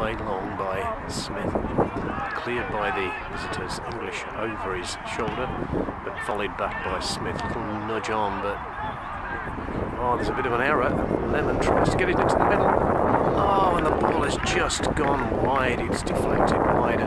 played long by Smith. Cleared by the visitors, English over his shoulder, but volleyed back by Smith. Little nudge on, but oh, there's a bit of an error. Lemon tries to get it into the middle. Oh, and the ball has just gone wide. It's deflected wide